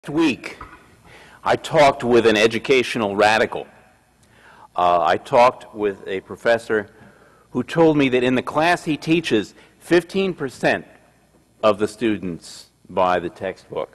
Week, I talked with an educational radical. I talked with a professor who told me that in the class he teaches, 15% of the students buy the textbook.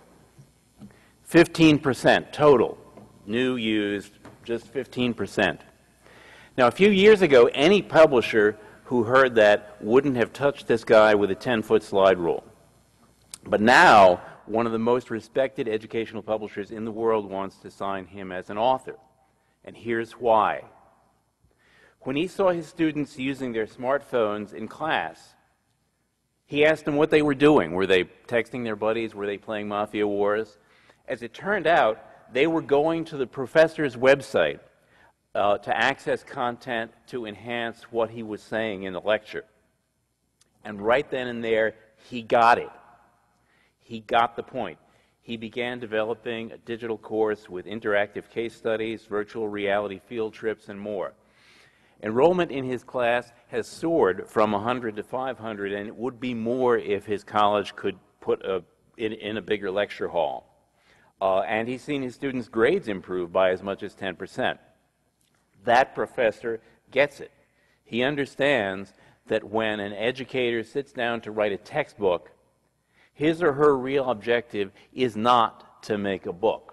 15% total, new, used, just 15%. Now, a few years ago, any publisher who heard that wouldn't have touched this guy with a 10-foot slide rule. But now, one of the most respected educational publishers in the world wants to sign him as an author. And here's why. When he saw his students using their smartphones in class, he asked them what they were doing. Were they texting their buddies? Were they playing Mafia Wars? As it turned out, they were going to the professor's website to access content to enhance what he was saying in the lecture. And right then and there, he got it. He got the point. He began developing a digital course with interactive case studies, virtual reality field trips, and more. Enrollment in his class has soared from 100 to 500, and it would be more if his college could put in a bigger lecture hall. And he's seen his students' grades improve by as much as 10%. That professor gets it. He understands that when an educator sits down to write a textbook, his or her real objective is not to make a book.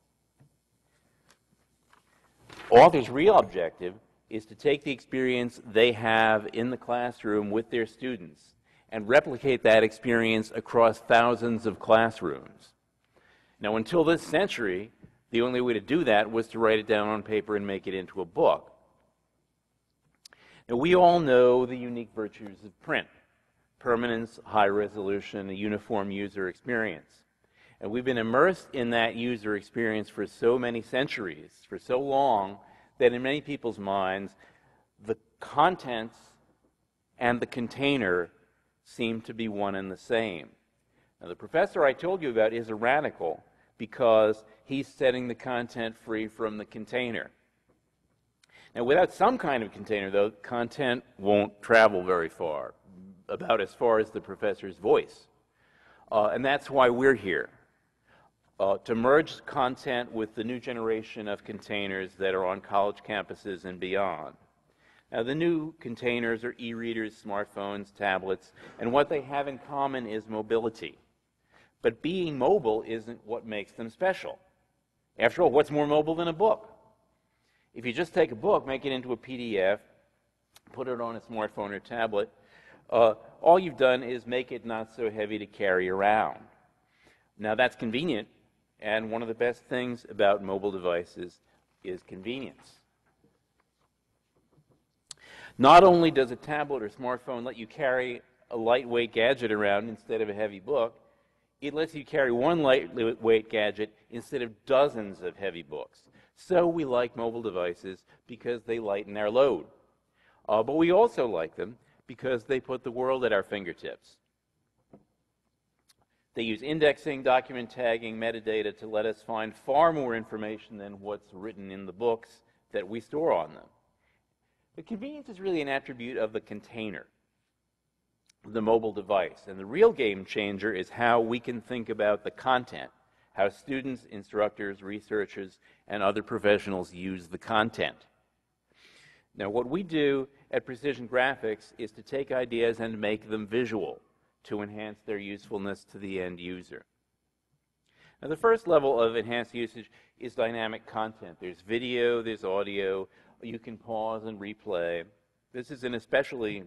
Authors' real objective is to take the experience they have in the classroom with their students and replicate that experience across thousands of classrooms. Now, until this century, the only way to do that was to write it down on paper and make it into a book. Now, we all know the unique virtues of print. Permanence, high resolution, a uniform user experience. And we've been immersed in that user experience for so many centuries, for so long, that in many people's minds, the contents and the container seem to be one and the same. Now, the professor I told you about is a radical because he's setting the content free from the container. Now, without some kind of container, though, content won't travel very far. About as far as the professor's voice. And that's why we're here, to merge content with the new generation of containers that are on college campuses and beyond. Now, the new containers are e-readers, smartphones, tablets, and what they have in common is mobility. But being mobile isn't what makes them special. After all, what's more mobile than a book? If you just take a book, make it into a PDF, put it on a smartphone or tablet, all you've done is make it not so heavy to carry around. Now, that's convenient, and one of the best things about mobile devices is convenience. Not only does a tablet or smartphone let you carry a lightweight gadget around instead of a heavy book, it lets you carry one lightweight gadget instead of dozens of heavy books. So we like mobile devices because they lighten our load. But we also like them because they put the world at our fingertips. They use indexing, document tagging, metadata to let us find far more information than what's written in the books that we store on them. But convenience is really an attribute of the container, the mobile device. And the real game changer is how we can think about the content, how students, instructors, researchers, and other professionals use the content. Now, what we do at Precision Graphics is to take ideas and make them visual to enhance their usefulness to the end user. Now, the first level of enhanced usage is dynamic content. There's video, there's audio. You can pause and replay. This is an especially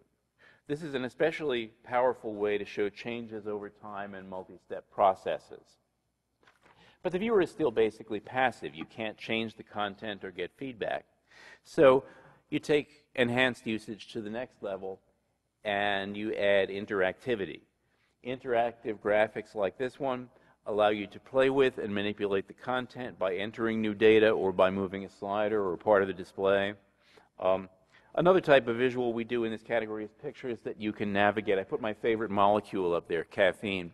powerful way to show changes over time and multi-step processes. But the viewer is still basically passive. You can't change the content or get feedback. So you take enhanced usage to the next level and you add interactivity. Interactive graphics like this one allow you to play with and manipulate the content by entering new data or by moving a slider or part of the display. Another type of visual we do in this category is pictures that you can navigate. I put my favorite molecule up there, caffeine,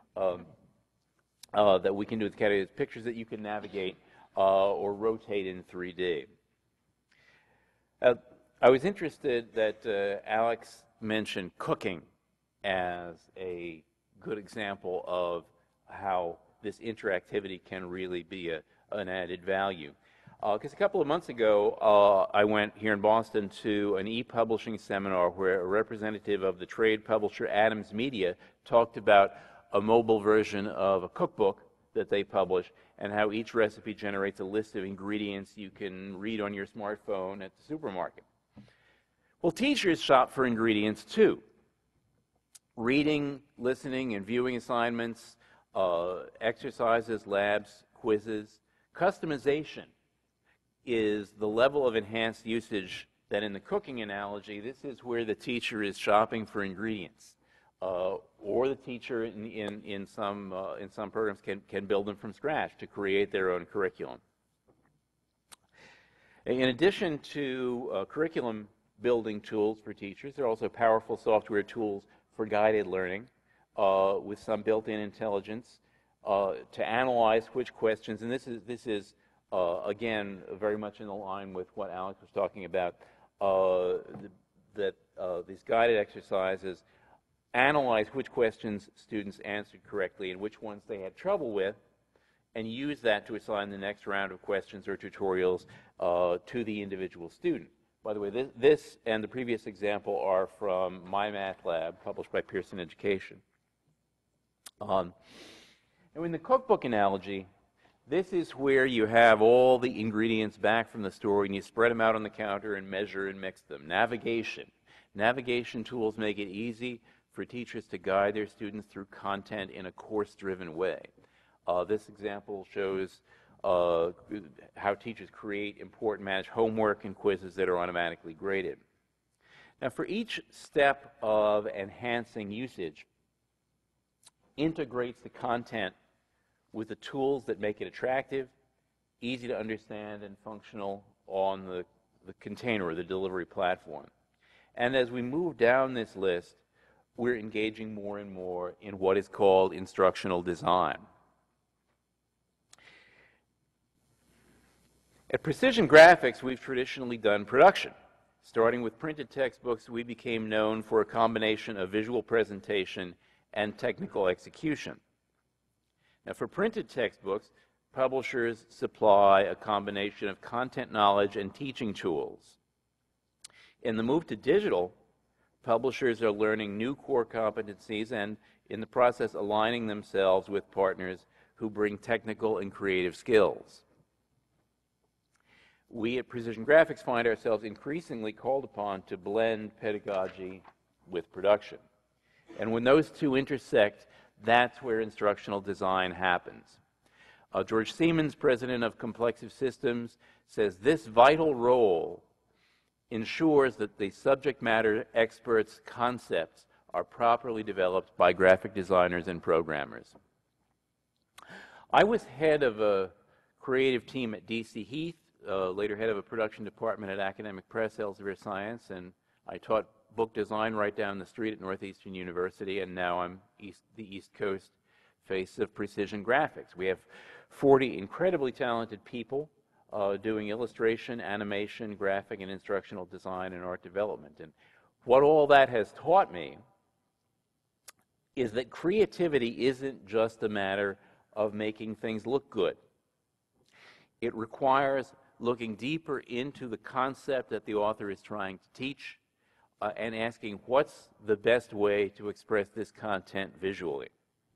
that we can do with the category is pictures that you can navigate or rotate in 3D. I was interested that Alex mentioned cooking as a good example of how this interactivity can really be an added value. Because a couple of months ago, I went here in Boston to an e-publishing seminar where a representative of the trade publisher Adams Media talked about a mobile version of a cookbook that they publish and how each recipe generates a list of ingredients you can read on your smartphone at the supermarket. Well, teachers shop for ingredients too. Reading, listening, and viewing assignments, exercises, labs, quizzes. Customization is the level of enhanced usage that in the cooking analogy, this is where the teacher is shopping for ingredients. Or the teacher in some programs can build them from scratch to create their own curriculum. In addition to curriculum building tools for teachers, there are also powerful software tools for guided learning with some built-in intelligence to analyze which questions, and this is again very much in line with what Alex was talking about, that these guided exercises analyze which questions students answered correctly and which ones they had trouble with, and use that to assign the next round of questions or tutorials to the individual student. By the way, this and the previous example are from My Math Lab, published by Pearson Education. And in the cookbook analogy, this is where you have all the ingredients back from the store and you spread them out on the counter and measure and mix them. Navigation. Navigation tools make it easy for teachers to guide their students through content in a course-driven way. This example shows how teachers create important managed homework and quizzes that are automatically graded. Now, for each step of enhancing usage, integrates the content with the tools that make it attractive, easy to understand, and functional on the container or the delivery platform. And as we move down this list, we're engaging more and more in what is called instructional design. At Precision Graphics, we've traditionally done production. Starting with printed textbooks, we became known for a combination of visual presentation and technical execution. Now, for printed textbooks, publishers supply a combination of content knowledge and teaching tools. In the move to digital, publishers are learning new core competencies and, in the process, aligning themselves with partners who bring technical and creative skills. We at Precision Graphics find ourselves increasingly called upon to blend pedagogy with production. And when those two intersect, that's where instructional design happens. George Siemens, president of Complexive Systems, says this vital role ensures that the subject matter experts' concepts are properly developed by graphic designers and programmers. I was head of a creative team at D.C. Heath, later head of a production department at Academic Press, Elsevier Science, and I taught book design right down the street at Northeastern University, and now I'm the East Coast face of Precision Graphics. We have 40 incredibly talented people doing illustration, animation, graphic, and instructional design and art development. And what all that has taught me is that creativity isn't just a matter of making things look good. It requires looking deeper into the concept that the author is trying to teach and asking what's the best way to express this content visually.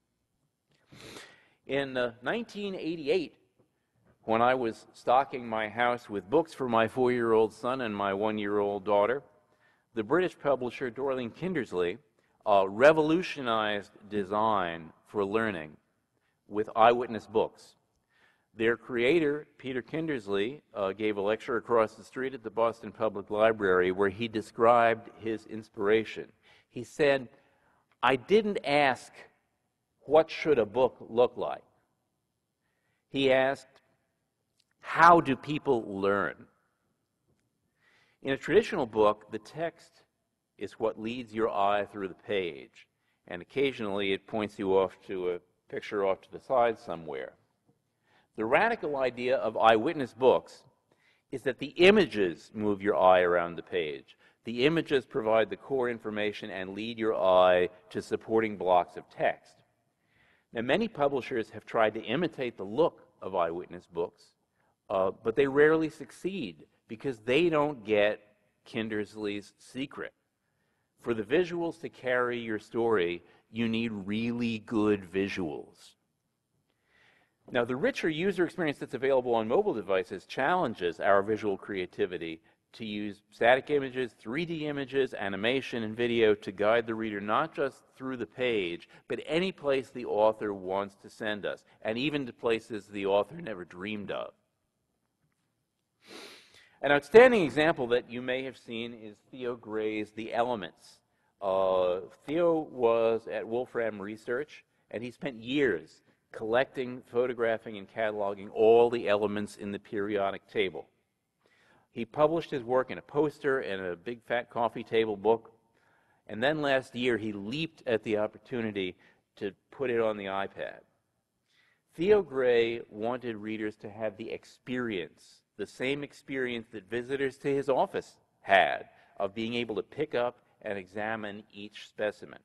In 1988, when I was stocking my house with books for my 4-year-old son and my 1-year-old daughter, the British publisher Dorling Kindersley revolutionized design for learning with eyewitness books. Their creator, Peter Kindersley, gave a lecture across the street at the Boston Public Library where he described his inspiration. He said, "I didn't ask, what should a book look like?" He asked, how do people learn? In a traditional book, the text is what leads your eye through the page, and occasionally it points you off to a picture off to the side somewhere. The radical idea of eyewitness books is that the images move your eye around the page. The images provide the core information and lead your eye to supporting blocks of text. Now, many publishers have tried to imitate the look of eyewitness books, but they rarely succeed because they don't get Kindersley's secret. For the visuals to carry your story, you need really good visuals. Now, the richer user experience that's available on mobile devices challenges our visual creativity to use static images, 3D images, animation, and video to guide the reader not just through the page, but any place the author wants to send us, and even to places the author never dreamed of. An outstanding example that you may have seen is Theo Gray's The Elements. Theo was at Wolfram Research, and he spent years collecting, photographing, and cataloging all the elements in the periodic table. He published his work in a poster and a big fat coffee table book, and then last year he leaped at the opportunity to put it on the iPad. Theo Gray wanted readers to have the experience, the same experience that visitors to his office had, of being able to pick up and examine each specimen.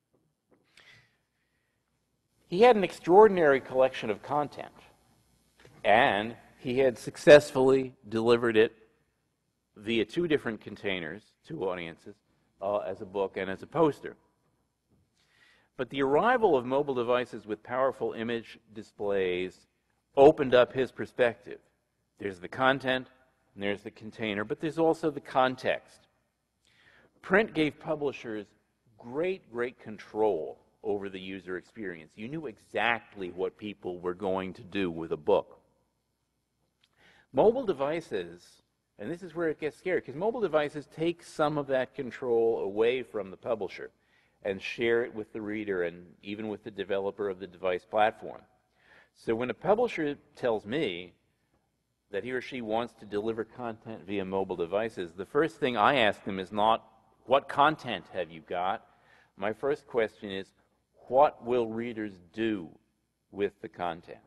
He had an extraordinary collection of content, and he had successfully delivered it via 2 different containers to audiences, as a book and as a poster. But the arrival of mobile devices with powerful image displays opened up his perspective. There's the content, and there's the container, but there's also the context. Print gave publishers great control over the user experience. You knew exactly what people were going to do with a book. Mobile devices, and this is where it gets scary, because mobile devices take some of that control away from the publisher and share it with the reader and even with the developer of the device platform. So when a publisher tells me that he or she wants to deliver content via mobile devices, the first thing I ask them is not, what content have you got? My first question is, what will readers do with the content?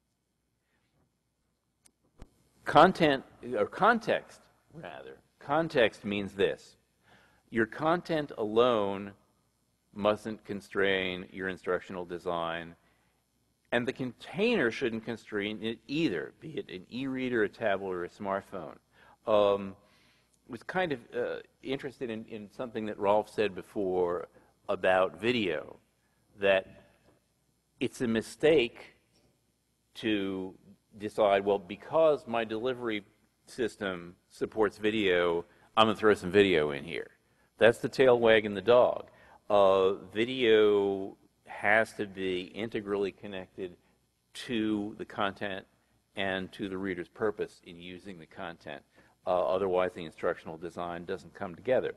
Content, or context, rather. Context means this. Your content alone mustn't constrain your instructional design, and the container shouldn't constrain it either, be it an e-reader, a tablet, or a smartphone. Was kind of interested in something that Rolf said before about video, that it's a mistake to decide, well, because my delivery system supports video, I'm going to throw some video in here. That's the tail wagging the dog. Video has to be integrally connected to the content and to the reader's purpose in using the content. Otherwise, the instructional design doesn't come together.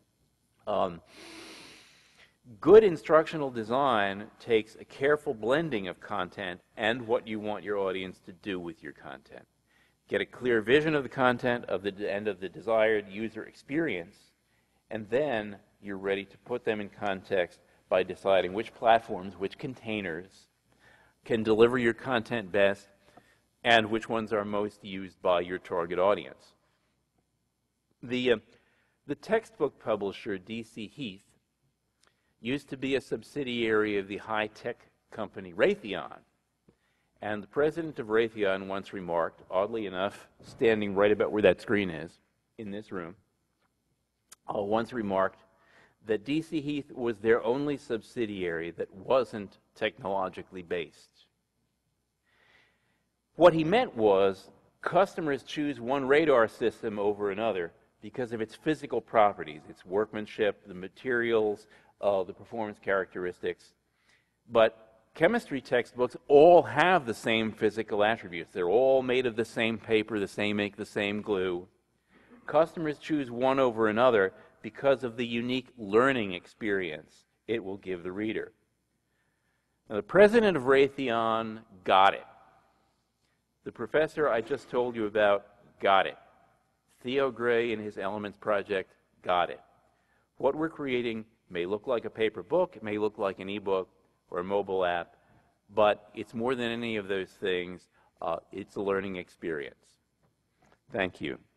Good instructional design takes a careful blending of content and what you want your audience to do with your content. Get a clear vision of the content and of the desired user experience, and then you're ready to put them in context by deciding which platforms, which containers can deliver your content best, and which ones are most used by your target audience. The textbook publisher, D.C. Heath, used to be a subsidiary of the high-tech company Raytheon. And the president of Raytheon once remarked, oddly enough, standing right about where that screen is, in this room, once remarked that D.C. Heath was their only subsidiary that wasn't technologically based. What he meant was customers choose one radar system over another because of its physical properties, its workmanship, the materials, the performance characteristics. But chemistry textbooks all have the same physical attributes. They're all made of the same paper, the same ink, the same glue. Customers choose one over another because of the unique learning experience it will give the reader. Now, the president of Raytheon got it. The professor I just told you about got it. Theo Gray and his Elements project got it. What we're creating may look like a paper book, it may look like an e-book or a mobile app, but it's more than any of those things. It's a learning experience. Thank you.